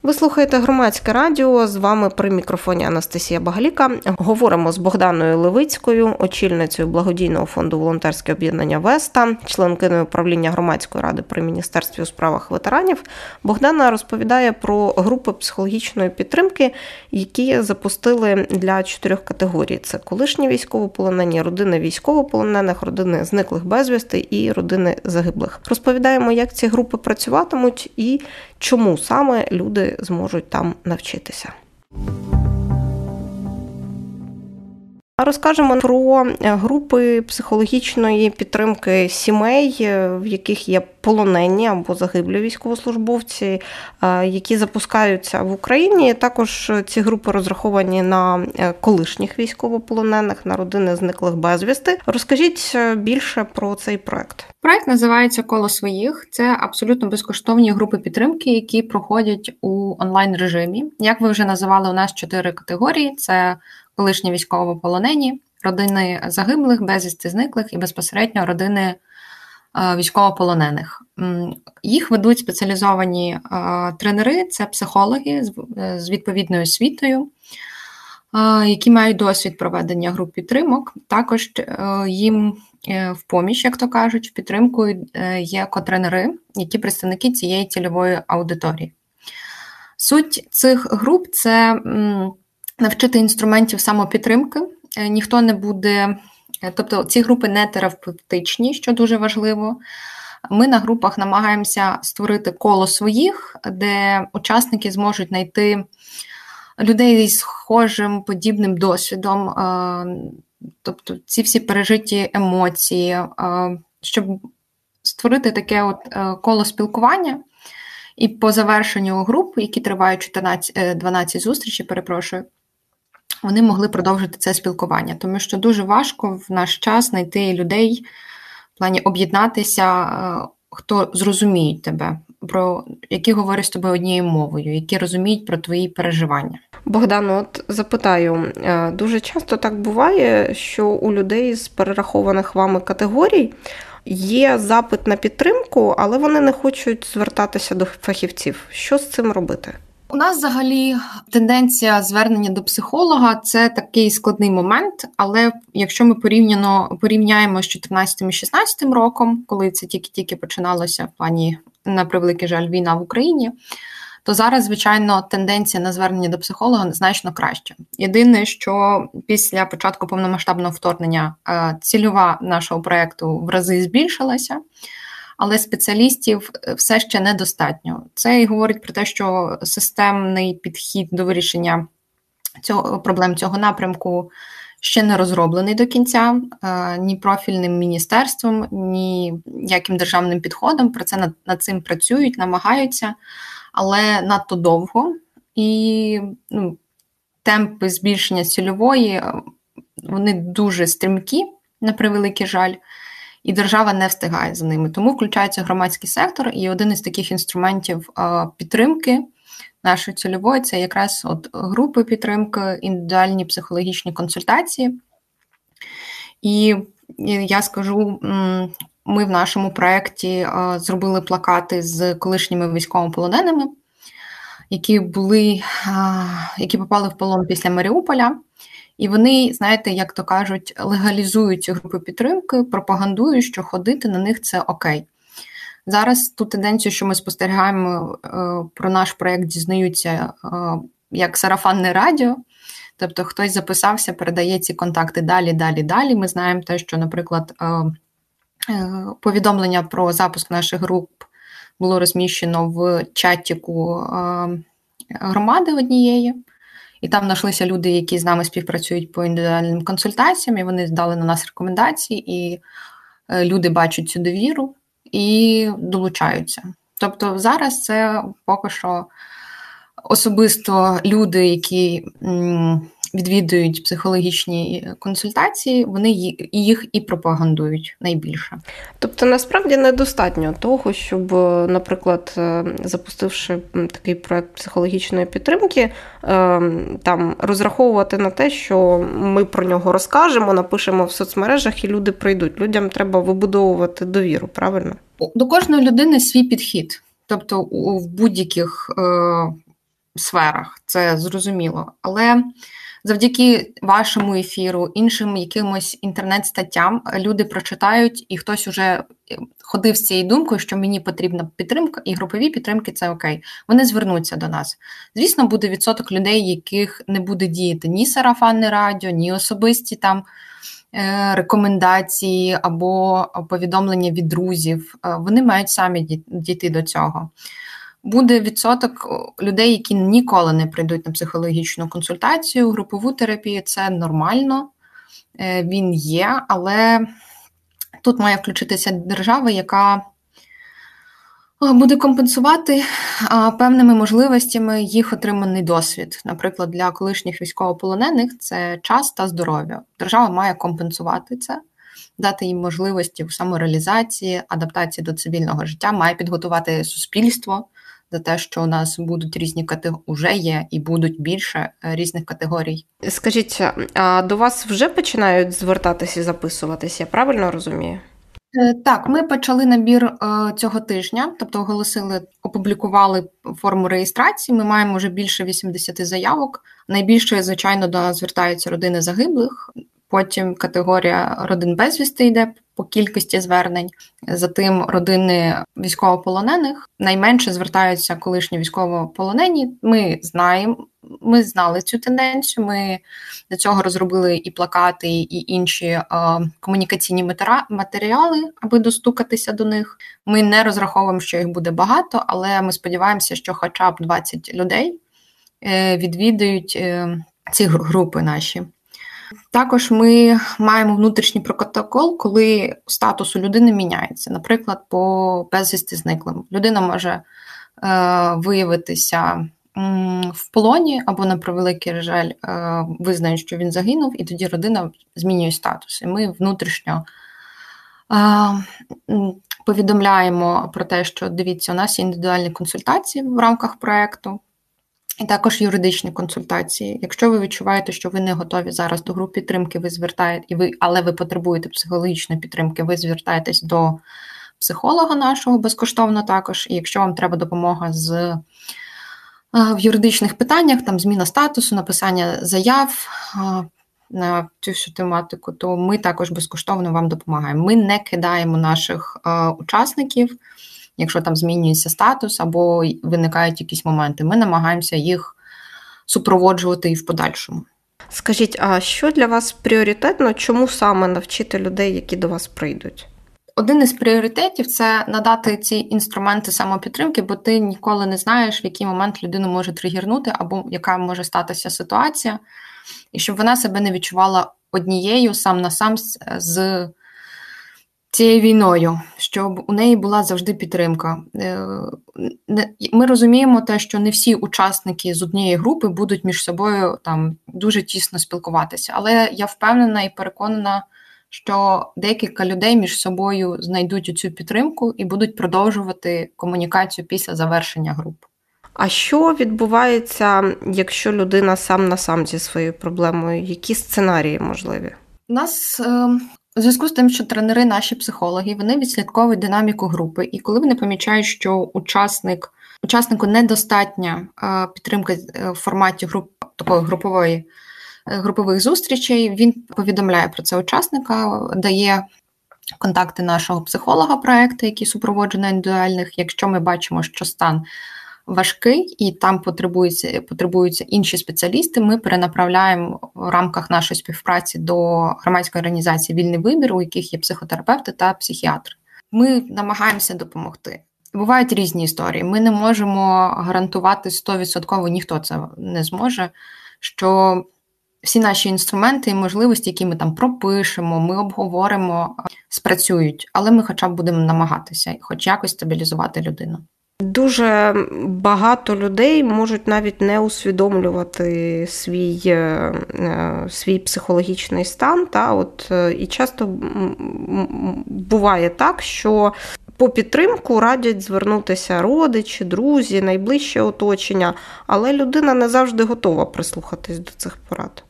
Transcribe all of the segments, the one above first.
Ви слухаєте Громадське радіо, з вами при мікрофоні Анастасія Багаліка. Говоримо з Богданою Левицькою, очільницею благодійного фонду «Волонтерське об'єднання Веста», членкиною управління Громадської ради при Міністерстві у справах ветеранів. Богдана розповідає про групи психологічної підтримки, які запустили для 4 категорій. Це колишні військовополонені, родини військовополонених, родини зниклих безвісти і родини загиблих. Розповідаємо, як ці групи працюватимуть і чому саме люди зможуть там навчитися. Розкажемо про групи психологічної підтримки сімей, в яких є полонені або загиблі військовослужбовці, які запускаються в Україні. Також ці групи розраховані на колишніх військовополонених, на родини зниклих безвісти. Розкажіть більше про цей проект. Проект називається «Коло своїх». Це абсолютно безкоштовні групи підтримки, які проходять у онлайн-режимі. Як ви вже називали, у нас 4 категорії. Це колишні військовополонені, родини загиблих, безвісти зниклих і безпосередньо родини військовополонених. Їх ведуть спеціалізовані тренери, це психологи з відповідною освітою, які мають досвід проведення груп підтримок. Також їм в поміч, як то кажуть, в підтримку є котренери, які представники цієї цільової аудиторії. Суть цих груп – це навчити інструментів самопідтримки. Ніхто не буде, тобто ці групи не терапевтичні, що дуже важливо. Ми на групах намагаємося створити коло своїх, де учасники зможуть знайти людей з схожим, подібним досвідом, тобто ці всі пережиті емоції, щоб створити таке коло спілкування. І по завершенню груп, які тривають 12 зустрічей, вони могли продовжити це спілкування. Тому що дуже важко в наш час знайти людей, в плані об'єднатися, хто зрозуміють тебе, які говорять з тобою однією мовою, які розуміють про твої переживання. Богдану, от запитаю, дуже часто так буває, що у людей з перерахованих вами категорій є запит на підтримку, але вони не хочуть звертатися до фахівців. Що з цим робити? У нас взагалі тенденція звернення до психолога – це такий складний момент, але якщо ми порівняємо з 14-16 роком, коли це тільки починалося в плані, на превеликий жаль, війна в Україні, то зараз, звичайно, тенденція на звернення до психолога значно краще. Єдине, що після початку повномасштабного вторгнення цільова нашого проєкту в рази збільшилася, але спеціалістів все ще недостатньо. Це і говорить про те, що системний підхід до вирішення проблем цього напрямку ще не розроблений до кінця ні профільним міністерством, ні яким державним підходом. Про це над цим працюють, намагаються, але надто довго. І темпи збільшення цільової, вони дуже стрімкі, на превеликий жаль, і держава не встигає за ними. Тому включається громадський сектор, і один із таких інструментів підтримки нашої цільової – це якраз групи підтримки, індивідуальні психологічні консультації. І я скажу, ми в нашому проєкті зробили плакати з колишніми військовополоненими, які попали в полон після Маріуполя. І вони, знаєте, як то кажуть, легалізують ці групи підтримки, пропагандують, що ходити на них – це окей. Зараз ту тенденцію, що ми спостерігаємо, про наш проєкт дізнаються як сарафанне радіо, тобто хтось записався, передає ці контакти далі. Ми знаємо те, що, наприклад, повідомлення про запуск наших груп було розміщено в чатіку громади однієї, і там знайшлися люди, які з нами співпрацюють по індивідуальним консультаціям, і вони дали на нас рекомендації, і люди бачать цю довіру і долучаються. Тобто зараз це поки що особисто люди, які відвідують психологічні консультації, вони їх і пропагандують найбільше. Тобто, насправді, недостатньо того, щоб, наприклад, запустивши такий проект психологічної підтримки, там розраховувати на те, що ми про нього розкажемо, напишемо в соцмережах і люди прийдуть. Людям треба вибудовувати довіру, правильно? До кожної людини свій підхід. Тобто в будь-яких сферах, це зрозуміло. Але завдяки вашому ефіру, іншим якимось інтернет-статтям люди прочитають, і хтось уже ходив з цією думкою, що мені потрібна підтримка, і групові підтримки – це окей. Вони звернуться до нас. Звісно, буде відсоток людей, яких не буде діяти ні сарафанне радіо, ні особисті там рекомендації або повідомлення від друзів. Вони мають самі дійти до цього. Буде відсоток людей, які ніколи не прийдуть на психологічну консультацію, групову терапію – це нормально, він є, але тут має включитися держава, яка буде компенсувати певними можливостями їх отриманий досвід. Наприклад, для колишніх військовополонених це час та здоров'я. Держава має компенсувати це, дати їм можливості в самореалізації, адаптації до цивільного життя, має підготувати суспільство за те, що у нас будуть різні категорії, вже є і будуть більше різних категорій. Скажіть, а до вас вже починають звертатися і записуватися, я правильно розумію? Так, ми почали набір цього тижня, тобто опублікували форму реєстрації, ми маємо вже більше 80 заявок. Найбільше, звичайно, до нас звертаються родини загиблих, потім категорія родин безвісти йде по кількості звернень, затим родини військовополонених. Найменше звертаються колишні військовополонені. Ми знали цю тенденцію, ми для цього розробили і плакати, і інші комунікаційні матеріали, аби достукатися до них. Ми не розраховуємо, що їх буде багато, але ми сподіваємося, що хоча б 20 людей відвідають ці групи наші. Також ми маємо внутрішній протокол, коли статус у людини міняється. Наприклад, по безвісти зниклим. Людина може виявитися в полоні або, на превеликий жаль, визнають, що він загинув, і тоді родина змінює статус. І ми внутрішньо повідомляємо про те, що, дивіться, у нас є індивідуальні консультації в рамках проєкту, і також юридичні консультації. Якщо ви відчуваєте, що ви не готові зараз до груп підтримки, але ви потребуєте психологічної підтримки, ви звертаєтесь до психолога нашого безкоштовно також. І якщо вам треба допомога в юридичних питаннях, там зміна статусу, написання заяв на цю всю тематику, то ми також безкоштовно вам допомагаємо. Ми не кидаємо наших учасників, якщо там змінюється статус або виникають якісь моменти. Ми намагаємося їх супроводжувати і в подальшому. Скажіть, а що для вас пріоритетно? Чому саме навчити людей, які до вас прийдуть? Один із пріоритетів – це надати ці інструменти самопідтримки, бо ти ніколи не знаєш, в який момент людину може тригернути або яка може статися ситуація, і щоб вона себе не відчувала однією сам на сам з цією війною, щоб у неї була завжди підтримка. Ми розуміємо те, що не всі учасники з однієї групи будуть між собою там дуже тісно спілкуватися, але я впевнена і переконана, що декілька людей між собою знайдуть цю підтримку і будуть продовжувати комунікацію після завершення груп. А що відбувається, якщо людина сам на сам зі своєю проблемою? Які сценарії можливі? У нас у зв'язку з тим, що тренери наші психологи, вони відслідковують динаміку групи, і коли вони помічають, що учаснику недостатня підтримка в форматі такої групових зустрічей, він повідомляє про це учасника, дає контакти нашого психолога проекту, який супроводжує на індивідуальних. Якщо ми бачимо, що стан важкий і там потребуються інші спеціалісти, ми перенаправляємо в рамках нашої співпраці до громадської організації «Вільний вибір», у яких є психотерапевти та психіатри. Ми намагаємося допомогти. Бувають різні історії. Ми не можемо гарантувати 100%, ніхто це не зможе, що всі наші інструменти і можливості, які ми там пропишемо, ми обговоримо, спрацюють. Але ми хоча б будемо намагатися, хоч якось стабілізувати людину. Дуже багато людей можуть навіть не усвідомлювати свій психологічний стан. І часто буває так, що по підтримку радять звернутися родичі, друзі, найближче оточення, але людина не завжди готова прислухатись до цих порад.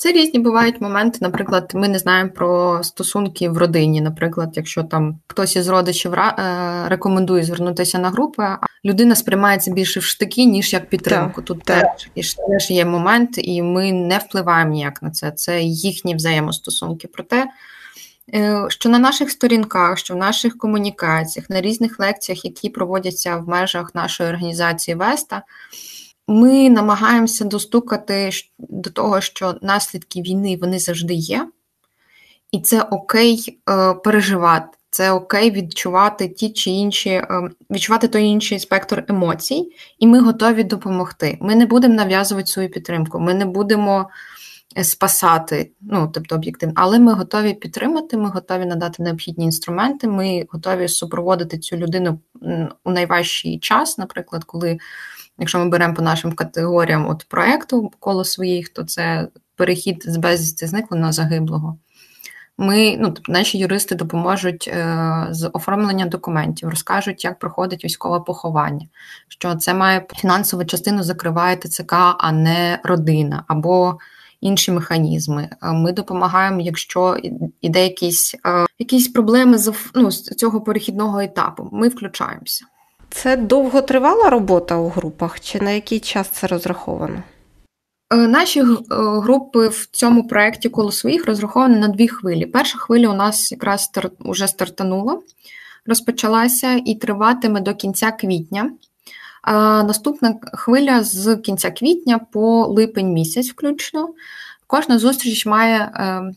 Це різні бувають моменти. Наприклад, ми не знаємо про стосунки в родині. Наприклад, якщо там хтось із родичів рекомендує звернутися на групи, а людина сприймається більше в штики, ніж як підтримку. Тут теж є момент, і ми не впливаємо ніяк на це. Це їхні взаємостосунки. Проте, що на наших сторінках, що в наших комунікаціях, на різних лекціях, які проводяться в межах нашої організації Веста, ми намагаємося достукати до того, що наслідки війни, вони завжди є, і це окей переживати, це окей відчувати відчувати той інший спектр емоцій, і ми готові допомогти. Ми не будемо нав'язувати свою підтримку, ми не будемо спасати, тобто об'єктивно, але ми готові підтримати, ми готові надати необхідні інструменти, ми готові супроводити цю людину у найважчий час, наприклад, коли, якщо ми беремо по нашим категоріям проєкту коло своїх, то це перехід з безвісти зниклого на загиблого. Наші юристи допоможуть з оформленням документів, розкажуть, як проходить військове поховання, що це має фінансову частину закриває ТЦК, а не родина, або інші механізми. Ми допомагаємо, якщо іде якісь проблеми з цього перехідного етапу. Ми включаємося. Це довготривала робота у групах, чи на який час це розраховано? Наші групи в цьому проєкті коло своїх розраховані на 2 хвилі. Перша хвиля у нас якраз вже стартанула, розпочалася і триватиме до кінця квітня. Наступна хвиля з кінця квітня по липень місяць включно. Кожна зустріч має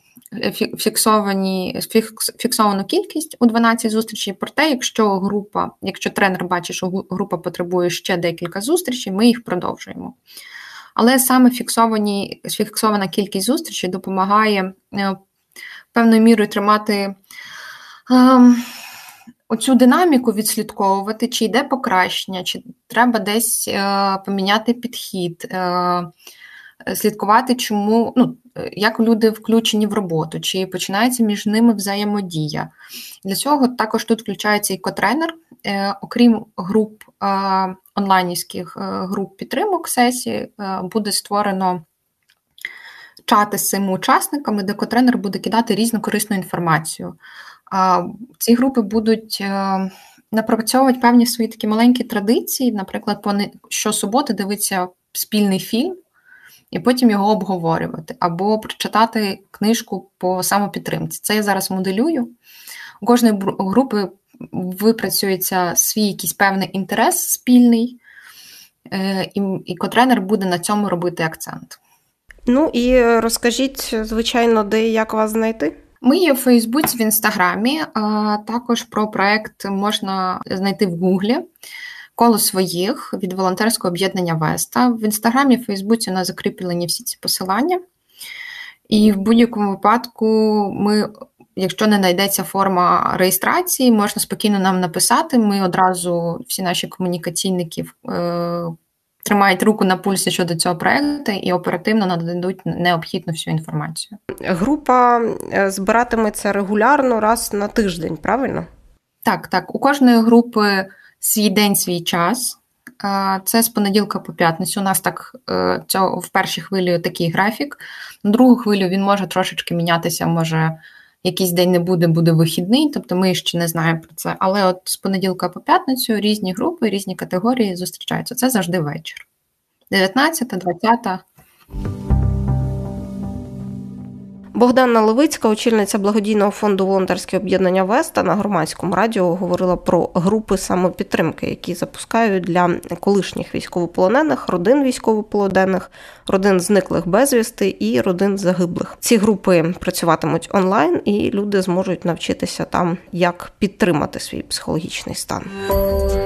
фіксовану кількість у 12 зустрічей. Проте, якщо тренер бачить, що група потребує ще декілька зустрічей, ми їх продовжуємо. Але саме фіксована кількість зустрічей допомагає певною мірою тримати оцю динаміку, відслідковувати, чи йде покращення, чи треба десь поміняти підхід, слідкувати, як люди включені в роботу, чи починається між ними взаємодія. Для цього також тут включається і котренер. Окрім груп, онлайнівських груп підтримок сесії, буде створено чати з цими учасниками, де котренер буде кидати різну корисну інформацію. Ці групи будуть напрацьовувати певні свої такі маленькі традиції, наприклад, щосуботи дивитися спільний фільм, і потім його обговорювати, або прочитати книжку по самопідтримці. Це я зараз моделюю. У кожної групи випрацюється свій якийсь певний інтерес спільний, і котренер буде на цьому робити акцент. І розкажіть, звичайно, де і як вас знайти? Ми є в Фейсбуці, в Інстаграмі, також про проєкт можна знайти в Гуглі. Коло своїх від волонтерського об'єднання Веста. В Інстаграмі, в Фейсбуці у нас закріплені всі ці посилання. І в будь-якому випадку якщо не знайдеться форма реєстрації, можна спокійно нам написати. Ми одразу, всі наші комунікаційники тримають руку на пульсі щодо цього проєкту і оперативно нададуть необхідну всю інформацію. Група збиратиметься регулярно, раз на тиждень, правильно? Так. У кожної групи свій день, свій час. Це з понеділка по п'ятницю. У нас в першій хвилі такий графік. На другу хвилю він може трошечки мінятися, може якийсь день не буде вихідний, тобто ми ще не знаємо про це. Але от з понеділка по п'ятницю різні групи, різні категорії зустрічаються. Це завжди вечір. 19, 20. Богдана Левицька, очільниця благодійного фонду «Волонтерське об'єднання Веста», на Громадському радіо говорила про групи самопідтримки, які запускають для колишніх військовополонених, родин військовополонених, родин зниклих безвісти і родин загиблих. Ці групи працюватимуть онлайн, і люди зможуть навчитися там, як підтримати свій психологічний стан.